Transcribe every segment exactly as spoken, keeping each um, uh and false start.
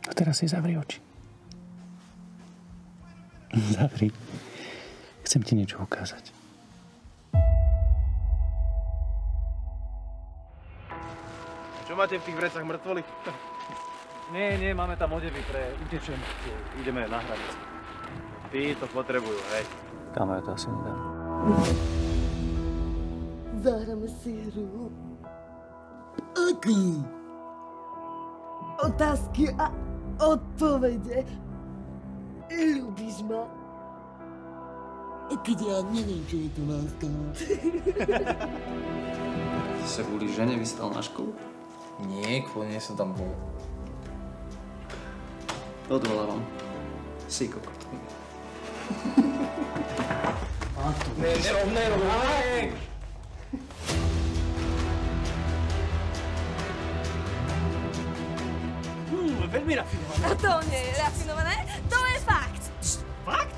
A teraz si zavri oči. Zavri. Chcem ti niečo ukázať. Čo máte v tých vrecách, mŕtvoly? Nie, nie, máme tam odevy pre utečenci. Ideme na hranicu. Tí to potrebujú, hej. Kámo, ja to asi nedám. Zahráme si hru. Aký? Otázky a odpovede. Ľúbiš ma? Keď ja neviem, čo je to láska. Ty sa kvôli žene vystal na školu? Nie, kvôli nej som tam bol. Odvolávam. Si kokot. Ne, nerob, nerob, hej! Hmm, veľmi rafinované. A to nie je rafinované, to je fakt. Fakt?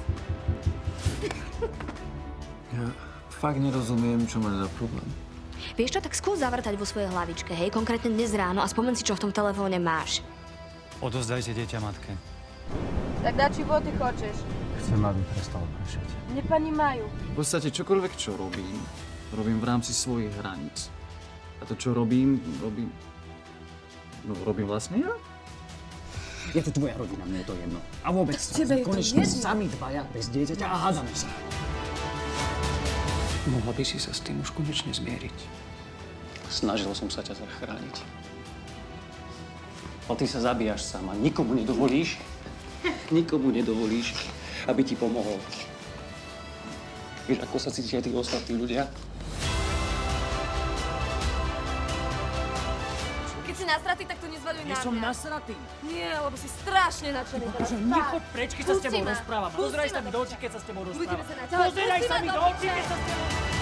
Ja fakt nerozumiem, čo máš za problém. Vieš čo, tak skús zavrtať vo svojej hlavičke, hej? Konkrétne dnes ráno a spomen si, čo v tom telefóne máš. Odozdajte dieťa matke. Tak dá čего ty хочeš? Chcem, aby prestalo pršať. Neponímajú. V podstate čokoľvek, čo robím, robím v rámci svojich hraníc. A to, čo robím, robím... No, robím vlastne ja. Je to tvoja rodina, mne je to jedno. A vôbec Tak tebe je to konečne jedno. sami dvaja bez dieťaťa a hádame sa. Mohla by si sa s tým už konečne zmieriť. Snažil som sa ťa zachrániť. Ale ty sa zabíjaš sám a nikomu nedovolíš, nikomu nedovolíš, aby ti pomohol. Vieš, ako sa cítia tí ostatní ľudia? Keď si nasratý, tak to nezvaľuj na mňa. som nasratý. Nie, lebo si strašne nadšený teraz. Bože, nechoď preč, keď sa s Pusti tebou ma. rozprávam. Pusti Pozeraj ma. sa mi do očí, keď sa s tebou Budeme rozprávam. sa naťahovať. Pozeraj Pusti sa ma mi do do očí, piče. keď sa s tebou...